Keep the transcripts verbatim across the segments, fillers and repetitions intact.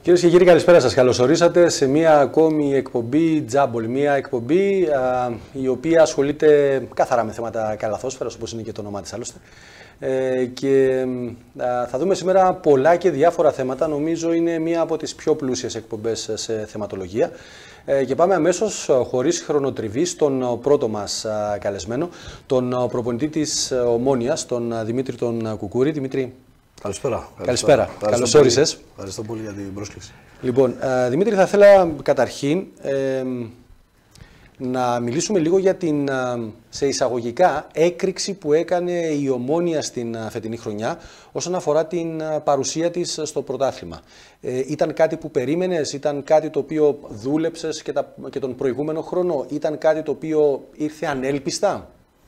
Κυρίες και κύριοι, καλησπέρα σας. Καλώς ορίσατε σε μία ακόμη εκπομπή Τζάμπολ. Μία εκπομπή α, η οποία ασχολείται καθαρά με θέματα καλαθόσφαιρας, όπως είναι και το όνομά της άλλωστε. Ε, και α, θα δούμε σήμερα πολλά και διάφορα θέματα. Νομίζω είναι μία από τις πιο πλούσιες εκπομπές σε θεματολογία. Ε, και πάμε αμέσως, χωρίς χρονοτριβή, στον πρώτο μας α, καλεσμένο, τον προπονητή της Ομόνοιας, τον Δημήτρη τον Κουκούρη. Δημήτρη. Καλησπέρα. Καλησπέρα. Καλώς όρισες. Ευχαριστώ πολύ για την πρόσκληση. Λοιπόν, Δημήτρη, θα ήθελα καταρχήν ε, να μιλήσουμε λίγο για την, σε εισαγωγικά, έκρηξη που έκανε η Ομόνοια στην φετινή χρονιά όσον αφορά την παρουσία της στο πρωτάθλημα. Ε, ήταν κάτι που περίμενες, ήταν κάτι το οποίο δούλεψες και, τα, και τον προηγούμενο χρόνο, ήταν κάτι το οποίο ήρθε ανέλπιστα?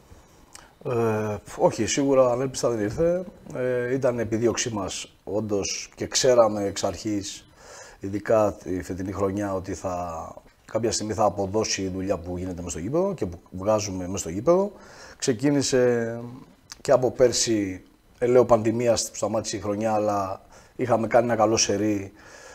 Ε, όχι, σίγουρα ανέλπιστα δεν ήρθε. Ε, ήταν επιδίωξή μας όντως και ξέραμε εξ αρχής, ειδικά τη φετινή χρονιά, ότι θα, κάποια στιγμή θα αποδώσει η δουλειά που γίνεται μες στο γήπεδο και που βγάζουμε μες στο γήπεδο. Ξεκίνησε και από πέρσι, ε, λέω πανδημίας που σταμάτησε η χρονιά, αλλά είχαμε κάνει ένα καλό σερί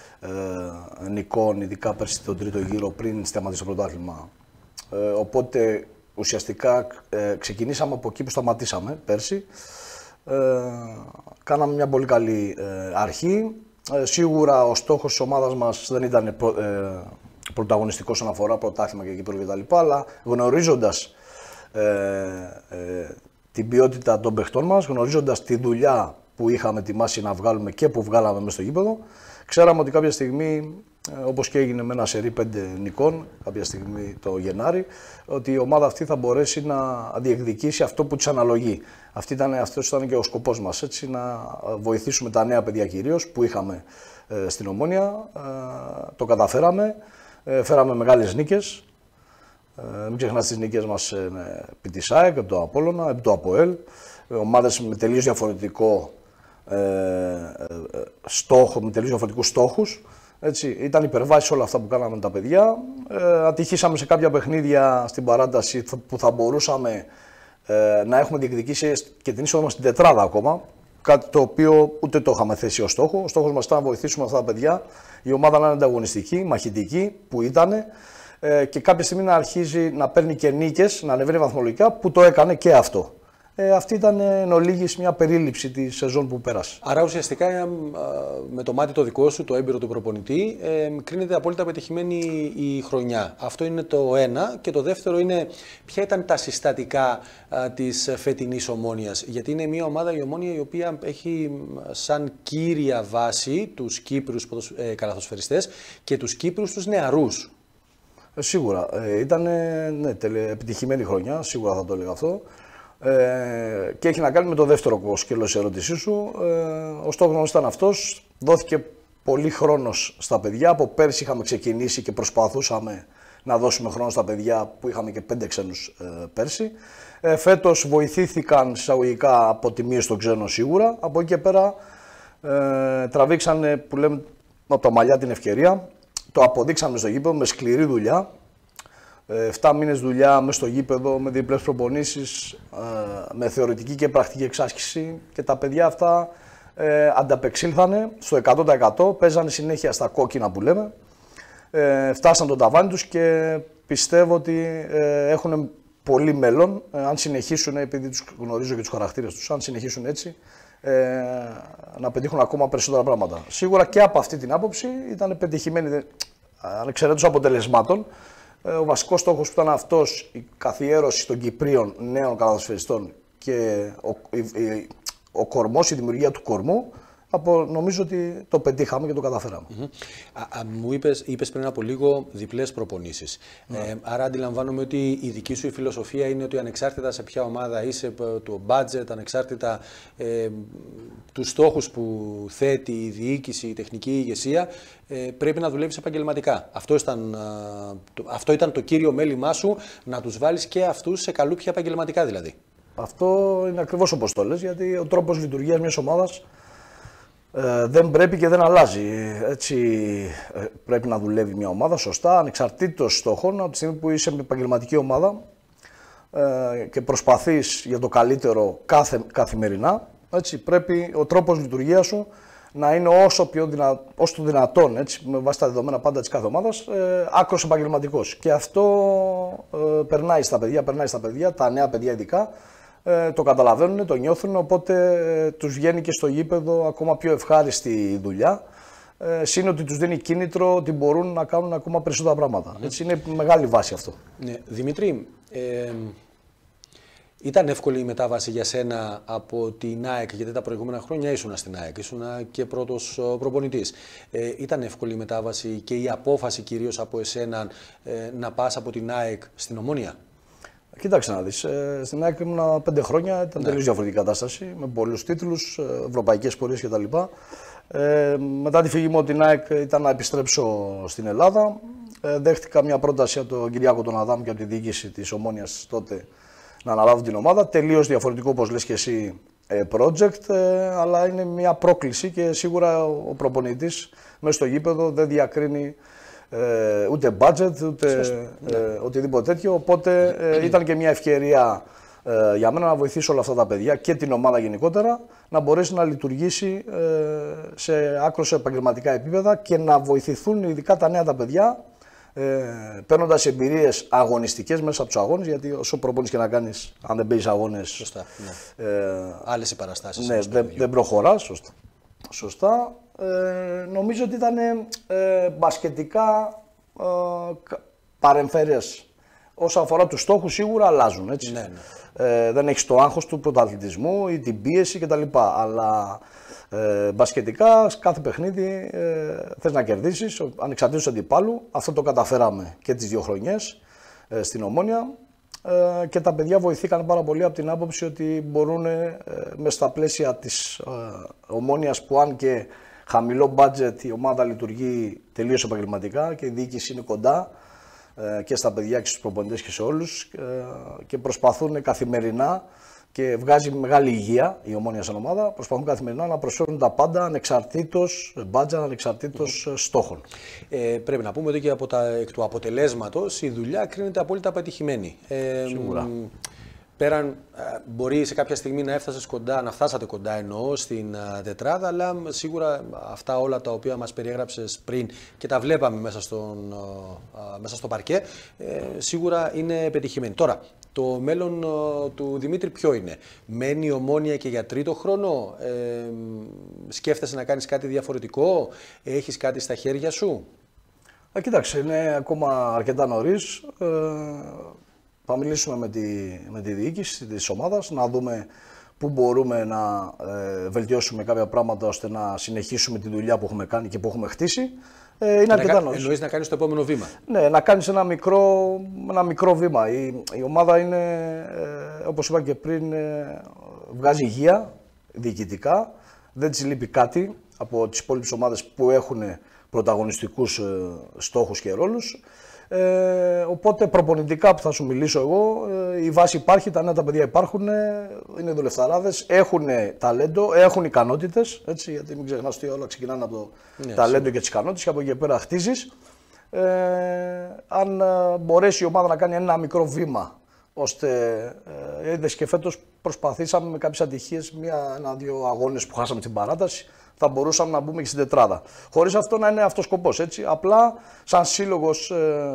ε, νικών, ειδικά πέρσι τον τρίτο γύρο πριν σταματήσει το πρωτάθλημα. Ε, οπότε ουσιαστικά ε, ξεκινήσαμε από εκεί που σταματήσαμε πέρσι. Ε, κάναμε μια πολύ καλή ε, αρχή. Ε, σίγουρα ο στόχος της ομάδας μας δεν ήταν προ, ε, πρωταγωνιστικός όσον αφορά πρωτάθλημα και κύπελλο κτλ. Αλλά γνωρίζοντας ε, ε, την ποιότητα των παιχτών μας, γνωρίζοντας τη δουλειά που είχαμε ετοιμάσει να βγάλουμε και που βγάλαμε μέσα στο γήπεδο, ξέραμε ότι κάποια στιγμή, όπως και έγινε με ένα σερί πέντε νικών, κάποια στιγμή το Γενάρη, ότι η ομάδα αυτή θα μπορέσει να διεκδικήσει αυτό που της αναλογεί. Αυτή ήταν, αυτός ήταν και ο σκοπός μας, έτσι, να βοηθήσουμε τα νέα παιδιά κυρίως που είχαμε ε, στην Ομόνοια. Ε, το καταφέραμε, ε, φέραμε μεγάλες νίκες. Ε, μην ξεχνάς τις νίκες μας ε, επί της ΑΕΚ, επί του Απόλλωνα, επί του ΑΠΟΕΛ. Ε, ομάδες με τελείως διαφορετικό ε, ε, στόχο, με τελείως διαφορετικούς στόχους. Έτσι, ήταν υπερβάσεις όλα αυτά που κάναμε με τα παιδιά. Ε, ατυχήσαμε σε κάποια παιχνίδια στην παράταση που θα μπορούσαμε ε, να έχουμε διεκδικήσει και την είσοδο μας στην τετράδα ακόμα. Κάτι το οποίο ούτε το είχαμε θέσει ως στόχο. Ο στόχος μας ήταν να βοηθήσουμε αυτά τα παιδιά, η ομάδα να είναι ανταγωνιστική, μαχητική, που ήταν, ε, και κάποια στιγμή να αρχίζει να παίρνει και νίκες, να ανεβαίνει βαθμολογικά, που το έκανε και αυτό. Ε, αυτή ήταν εν ολίγης μια περίληψη τη σεζόν που πέρασε. Άρα ουσιαστικά ε, με το μάτι το δικό σου, το έμπειρο του προπονητή, ε, κρίνεται απόλυτα πετυχημένη η χρονιά. Αυτό είναι το ένα. Και το δεύτερο είναι ποια ήταν τα συστατικά ε, της φετινής Ομόνοιας. Γιατί είναι μια ομάδα, η Ομόνοια, η οποία έχει σαν κύρια βάση τους Κύπρους ε, καλαθοσφαιριστές και τους Κύπρους τους νεαρούς. Ε, σίγουρα. Ε, ήταν ναι, επιτυχημένη χρονιά, σίγουρα θα το έλεγα αυτό. Ε, και έχει να κάνει με το δεύτερο σκέλος της ερώτησής σου. Ε, ο στόχος μας ήταν αυτός. Δόθηκε πολύ χρόνος στα παιδιά. Από πέρσι είχαμε ξεκινήσει και προσπαθούσαμε να δώσουμε χρόνο στα παιδιά που είχαμε και πέντε ξένους ε, πέρσι. Ε, φέτος βοηθήθηκαν εισαγωγικά από τη μείωση των ξένων σίγουρα. Από εκεί και πέρα ε, τραβήξανε, που λέμε, από τα μαλλιά την ευκαιρία. Το αποδείξαμε στο γήπεδο με σκληρή δουλειά. εφτά μήνες δουλειά μέσα στο γήπεδο, με διπλές προπονήσεις, με θεωρητική και πρακτική εξάσκηση, και τα παιδιά αυτά ε, ανταπεξήλθανε στο εκατό τοις εκατό, παίζανε συνέχεια στα κόκκινα που λέμε, ε, φτάσαν το ταβάνι τους και πιστεύω ότι ε, έχουν πολύ μέλλον, ε, αν συνεχίσουν, επειδή τους γνωρίζω και τους χαρακτήρες τους, αν συνεχίσουν έτσι, ε, να πετύχουν ακόμα περισσότερα πράγματα. Σίγουρα και από αυτή την άποψη ήταν πετυχημένοι, ανεξαιρέτως αποτελεσμάτων. Ο βασικός στόχος που ήταν αυτός, η καθιέρωση των Κυπρίων νέων καλαθοσφαιριστών και ο, η, ο κορμός, η δημιουργία του κορμού, από, νομίζω ότι το πετύχαμε και το καταφέραμε. Mm-hmm. α, α, μου είπες, είπες πριν από λίγο διπλές προπονήσεις. Mm. Ε, άρα αντιλαμβάνομαι ότι η δική σου η φιλοσοφία είναι ότι ανεξάρτητα σε ποια ομάδα είσαι, το budget, ανεξάρτητα ε, τους στόχους που θέτει η διοίκηση, η τεχνική ηγεσία, ε, πρέπει να δουλεύεις επαγγελματικά. Αυτό ήταν, α, το, αυτό ήταν το κύριο μέλημά σου, να τους βάλεις και αυτούς σε καλούπια επαγγελματικά δηλαδή. Αυτό είναι ακριβώς όπως το λες, γιατί ο τρόπος λειτουργίας μιας ομάδας Ε, δεν πρέπει και δεν αλλάζει. Έτσι ε, πρέπει να δουλεύει μια ομάδα σωστά, ανεξαρτήτως στόχων. Από τη στιγμή που είσαι με επαγγελματική ομάδα ε, και προσπαθείς για το καλύτερο κάθε, καθημερινά, έτσι, πρέπει ο τρόπος λειτουργίας σου να είναι όσο, πιο δυνα... όσο το δυνατόν, έτσι, με βάση τα δεδομένα πάντα της κάθε ομάδας, ε, άκρος επαγγελματικός. Και αυτό ε, περνάει στα παιδιά, περνάει στα παιδιά, τα νέα παιδιά ειδικά, ε, το καταλαβαίνουν, το νιώθουν, οπότε ε, τους βγαίνει και στο γήπεδο ακόμα πιο ευχάριστη δουλειά. Ε, Συν ότι τους δίνει κίνητρο ότι μπορούν να κάνουν ακόμα περισσότερα πράγματα. Mm. Έτσι είναι μεγάλη βάση αυτό. Ναι. Δημήτρη, ε, ήταν εύκολη η μετάβαση για σένα από την ΑΕΚ, γιατί τα προηγούμενα χρόνια ήσουνα στην ΑΕΚ, ήσουνα και πρώτος προπονητής. Ε, ήταν εύκολη η μετάβαση και η απόφαση κυρίως από εσένα ε, να πας από την ΑΕΚ στην Ομόνοια? Κοίταξε να δεις, ε, στην ΑΕΚ ήμουν πέντε χρόνια, ήταν ναι. τελείως διαφορετική κατάσταση, με πολλούς τίτλους, ευρωπαϊκές πορείες κτλ. Ε, μετά τη φυγή μου από την ΑΕΚ ήταν να επιστρέψω στην Ελλάδα. Ε, δέχτηκα μια πρόταση από τον Κυριάκο τον Αδάμ και από τη διοίκηση της Ομόνοιας τότε να αναλάβω την ομάδα. Τελείως διαφορετικό, όπως λες και εσύ, project, ε, αλλά είναι μια πρόκληση και σίγουρα ο προπονητής μέσα στο γήπεδο δεν διακρίνει ε, ούτε budget, ούτε ε, οτιδήποτε τέτοιο. Οπότε ε, ήταν και μια ευκαιρία ε, για μένα να βοηθήσω όλα αυτά τα παιδιά και την ομάδα γενικότερα να μπορέσει να λειτουργήσει ε, σε άκρως επαγγελματικά επίπεδα και να βοηθηθούν ειδικά τα νέα τα παιδιά, Ε, παίρνοντας εμπειρίες αγωνιστικές μέσα από τους αγώνες, γιατί όσο προπονείς και να κάνεις, αν δεν παίζεις αγώνες, σωστά, ναι. ε, άλλες οι παραστάσεις. Ναι, δεν, δεν προχωράς, σωστά. σωστά. Ε, νομίζω ότι ήταν ε, μπασκετικά ε, παρεμφερές. Όσον αφορά τους στόχους, σίγουρα αλλάζουν, έτσι. Ναι, ναι. Ε, δεν έχεις το άγχος του πρωταθλητισμού ή την πίεση κτλ. Αλλά Ε, μπασκετικά, κάθε παιχνίδι ε, θες να κερδίσεις, ανεξαρτήτως αντιπάλου. Αυτό το καταφέραμε και τις δύο χρονιές ε, στην Ομόνοια ε, και τα παιδιά βοηθήκαν πάρα πολύ από την άποψη ότι μπορούν ε, μες στα πλαίσια της ε, Ομόνοιας, που αν και χαμηλό budget η ομάδα λειτουργεί τελείως επαγγελματικά και η διοίκηση είναι κοντά ε, και στα παιδιά και στους προπονητές και σε όλους ε, και προσπαθούν καθημερινά. Και βγάζει μεγάλη υγεία η Ομόνοια σαν ομάδα. Προσπαθούν καθημερινά να προσφέρουν τα πάντα ανεξαρτήτως μπάτζα, ανεξαρτήτως mm. στόχων. Ε, πρέπει να πούμε ότι και από τα, εκ του αποτελέσματος η δουλειά κρίνεται απόλυτα πετυχημένη. Ε, Σίγουρα. Πέραν, μπορεί σε κάποια στιγμή να έφτασες κοντά, να φτάσατε κοντά εννοώ στην α, τετράδα, αλλά σίγουρα αυτά όλα τα οποία μας περιέγραψες πριν και τα βλέπαμε μέσα, στον, α, μέσα στο παρκέ, ε, σίγουρα είναι πετυχημένη. Τώρα, το μέλλον α, του Δημήτρη ποιο είναι? Μένει η Ομόνοια και για τρίτο χρόνο? Ε, σκέφτεσαι να κάνεις κάτι διαφορετικό? Έχεις κάτι στα χέρια σου? Α, κοίταξε, είναι ακόμα αρκετά νωρίς. Ε, Θα μιλήσουμε με τη, με τη διοίκηση της ομάδας, να δούμε πού μπορούμε να ε, βελτιώσουμε κάποια πράγματα ώστε να συνεχίσουμε τη δουλειά που έχουμε κάνει και που έχουμε χτίσει. Ε, είναι αρκετά νωρίς. Εννοείς να κάνεις το επόμενο βήμα? Ναι, να κάνεις ένα μικρό, ένα μικρό βήμα. Η, η ομάδα είναι, ε, όπως είπα και πριν, ε, βγάζει υγεία διοικητικά. Δεν της λείπει κάτι από τις υπόλοιπες ομάδες που έχουν πρωταγωνιστικούς ε, στόχους και ρόλους. Ε, οπότε προπονητικά που θα σου μιλήσω εγώ, ε, η βάση υπάρχει, τα νέα τα παιδιά υπάρχουν, ε, είναι δουλευταράδες, έχουν ταλέντο, έχουν ικανότητες, έτσι, γιατί μην ξεχνάς ότι όλα ξεκινάνε από το ναι, ταλέντο σίγουρα. Και τις ικανότητες και από εκεί και πέρα χτίζεις. Ε, αν ε, μπορέσει η ομάδα να κάνει ένα μικρό βήμα, ώστε ε, είδες και φέτος προσπαθήσαμε με κάποιες ατυχίες, ένα-δύο αγώνες που χάσαμε την παράταση, θα μπορούσαμε να μπούμε και στην τετράδα. Χωρίς αυτό να είναι αυτός σκοπός, έτσι. Απλά, σαν σύλλογος, ε,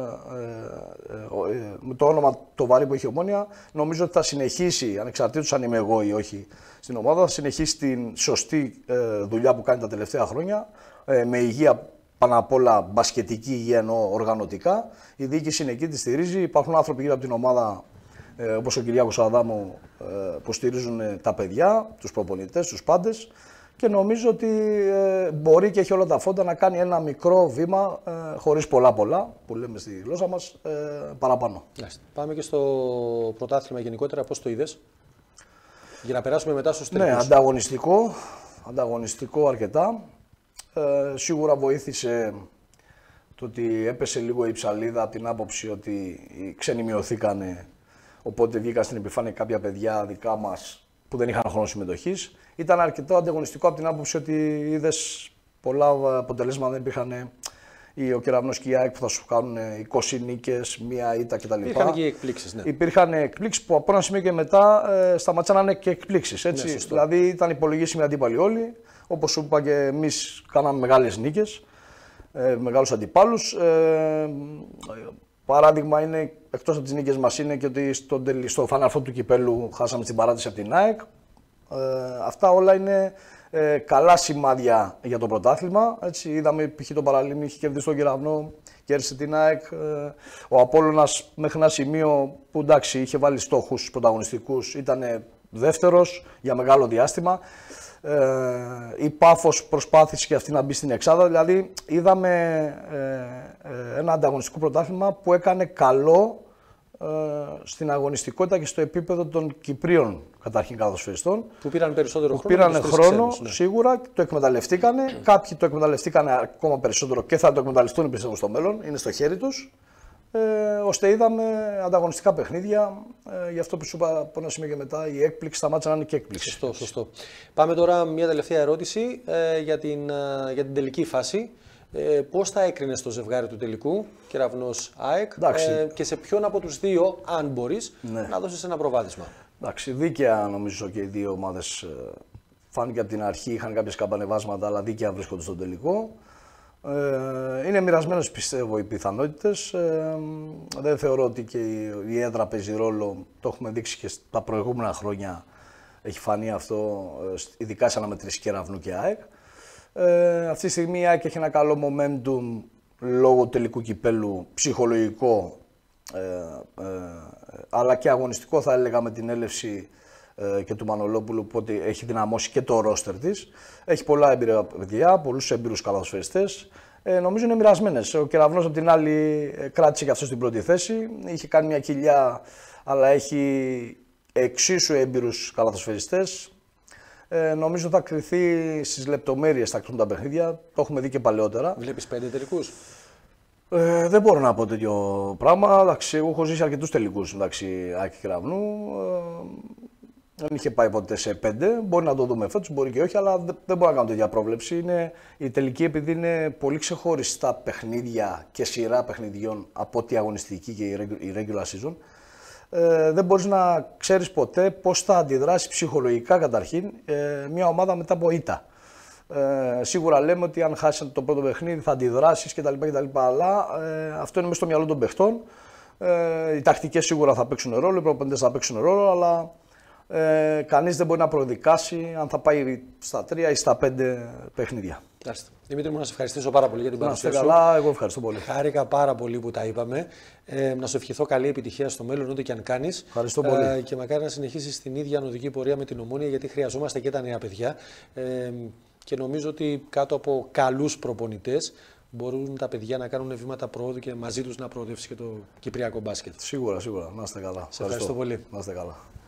ε, ε, με το όνομα το βαρύ που έχει η Ομόνοια, νομίζω ότι θα συνεχίσει, ανεξαρτήτως αν είμαι εγώ ή όχι στην ομάδα, θα συνεχίσει την σωστή ε, δουλειά που κάνει τα τελευταία χρόνια, ε, με υγεία πάνω απ' όλα, μπασκετική υγεία εννοώ οργανωτικά. Η διοίκηση είναι εκεί, τη στηρίζει. Υπάρχουν άνθρωποι γύρω από την ομάδα, ε, όπως ο Κυριάκος Αδάμου, ε, που στηρίζουν τα παιδιά, τους προπονητές, τους πάντες. Και νομίζω ότι ε, μπορεί και έχει όλα τα φόντα να κάνει ένα μικρό βήμα, ε, χωρίς πολλά πολλά, που λέμε στη γλώσσα μας, ε, παραπάνω. Πάμε και στο πρωτάθλημα γενικότερα, πώς το είδες? Για να περάσουμε μετά στους τελικούς. Ναι, ανταγωνιστικό, ανταγωνιστικό αρκετά. Ε, σίγουρα βοήθησε το ότι έπεσε λίγο η ψαλίδα από την άποψη ότι οι ξένοι μειωθήκανε, οπότε βγήκαν στην επιφάνεια κάποια παιδιά δικά μας που δεν είχαν χρόνο συμμετοχής. Ήταν αρκετό ανταγωνιστικό από την άποψη ότι είδες πολλά αποτελέσματα, δεν υπήρχαν ή ο Κεραυνός και η ΑΕΚ που θα σου κάνουν είκοσι νίκες, μία ήττα κτλ. Υπήρχαν και εκπλήξεις. Ναι. Υπήρχαν εκπλήξεις που από ένα σημείο και μετά ε, σταματήσαν να είναι και εκπλήξεις. Έτσι. Ναι, δηλαδή ήταν υπολογίσιμοι αντίπαλοι όλοι. Όπως σου είπα και εμείς κάναμε μεγάλες νίκες, ε, μεγάλους αντιπάλους. Ε, παράδειγμα είναι, εκτός από τις νίκες μας, είναι και ότι στο, στο Final Four του κυπέλου χάσαμε στην παράτηση από την ΑΕΚ. Ε, αυτά όλα είναι ε, καλά σημάδια για το πρωτάθλημα. Έτσι, είδαμε π.χ. το Παραλίμνη είχε κερδίσει τον Κεραυνό, κέρδισε την ΑΕΚ. Ε, ο Απόλλωνας μέχρι ένα σημείο που εντάξει είχε βάλει στόχους πρωταγωνιστικούς, ήταν δεύτερος για μεγάλο διάστημα. Ε, η Πάφος προσπάθησε και αυτή να μπει στην εξάδα, δηλαδή είδαμε ε, ε, ένα ανταγωνιστικό πρωτάθλημα που έκανε καλό ε, στην αγωνιστικότητα και στο επίπεδο των Κυπρίων καταρχήν ποδοσφαιριστών. Που πήραν περισσότερο που χρόνο. Πήραν χρόνο, ξένους, ναι. Σίγουρα, το εκμεταλλευτήκανε. Mm. Κάποιοι το εκμεταλλευτήκανε ακόμα περισσότερο και θα το εκμεταλλευτούν πιστεύω στο μέλλον, είναι στο χέρι τους. Ε, ώστε είδαμε ανταγωνιστικά παιχνίδια. Ε, γι' αυτό που σου είπα από ένα σημείο και μετά, η έκπληξη σταμάτησε να είναι και έκπληξη. Σωστό, σωστό. Πάμε τώρα μια τελευταία ερώτηση ε, για, την, ε, για την τελική φάση. Ε, πώς θα έκρινες το ζευγάρι του τελικού, Κεραυνός ΑΕΚ, ε, και σε ποιον από τους δύο, αν μπορείς, ναι. να δώσεις ένα προβάδισμα. Εντάξει, δίκαια νομίζω και οι δύο ομάδες φάνηκε από την αρχή, είχαν κάποιες καμπανεβάσματα, αλλά δίκαια βρίσκονται στον τελικό. Ε, είναι μοιρασμένες πιστεύω οι πιθανότητες. Ε, δεν θεωρώ ότι και η έδρα παίζει ρόλο, το έχουμε δείξει και στα προηγούμενα χρόνια έχει φανεί αυτό, ειδικά σε αναμετρήσεις Κεραυνού και ΑΕΚ. Ε, αυτή τη στιγμή η ΑΕΚ έχει ένα καλό momentum λόγω του τελικού κυπέλου, ψυχολογικό ε, ε, αλλά και αγωνιστικό θα έλεγα με την έλευση ε, και του Μανολόπουλου που έχει δυναμώσει και το ρόστερ της. Έχει πολλά έμπειρα παιδιά, πολλούς έμπειρους καλαθοσφαιριστές. Ε, νομίζω είναι μοιρασμένες. Ο Κεραυνός από την άλλη κράτησε και αυτό στην πρώτη θέση. Είχε κάνει μια κοιλιά, αλλά έχει εξίσου έμπειρους καλαθοσφαιριστές. Ε, νομίζω θα κρυθεί στις λεπτομέρειες θα κρυθούν τα παιχνίδια. Το έχουμε δει και παλαιότερα. Βλέπεις πέντε τελικούς. Ε, δεν μπορώ να πω τέτοιο πράγμα. Εντάξει, εγώ έχω ζήσει αρκετούς τελικούς μεταξύ Άκη και Κεραυνού. Ε, δεν είχε πάει ποτέ σε πέντε. Μπορεί να το δούμε φέτος, μπορεί και όχι, αλλά δεν μπορώ να κάνω τέτοια πρόβλεψη. Είναι, η τελική, επειδή είναι πολύ ξεχωριστά παιχνίδια και σειρά παιχνιδιών από τη αγωνιστική και η regular season, ε, δεν μπορείς να ξέρεις ποτέ πώς θα αντιδράσει ψυχολογικά καταρχήν ε, μια ομάδα μετά από ήττα. Ε, σίγουρα λέμε ότι αν χάσει το πρώτο παιχνίδι θα αντιδράσεις κτλ. κτλ αλλά ε, αυτό είναι μέσα στο μυαλό των παιχτών. Ε, οι τακτικές σίγουρα θα παίξουν ρόλο, οι προπονητές θα παίξουν ρόλο, αλλά ε, κανείς δεν μπορεί να προδικάσει αν θα πάει στα τρία ή στα πέντε παιχνίδια. Άστε. Δημήτρη μου, να σε ευχαριστήσω πάρα πολύ για την παρουσία σου. Να είστε καλά, εγώ ευχαριστώ πολύ. Χάρηκα πάρα πολύ που τα είπαμε. Ε, να σου ευχηθώ καλή επιτυχία στο μέλλον, ό,τι και αν κάνεις. Ευχαριστώ πολύ. Ε, και μακάρι να συνεχίσεις την ίδια ανωδική πορεία με την Ομόνοια, γιατί χρειαζόμαστε και τα νέα παιδιά. Ε, και νομίζω ότι κάτω από καλούς προπονητές μπορούν τα παιδιά να κάνουν βήματα προόδου και μαζί τους να προοδεύσει και το κυπριακό μπάσκετ. Σίγουρα, σίγουρα. Να είστε καλά. Σε ευχαριστώ πολύ. Να είστε καλά.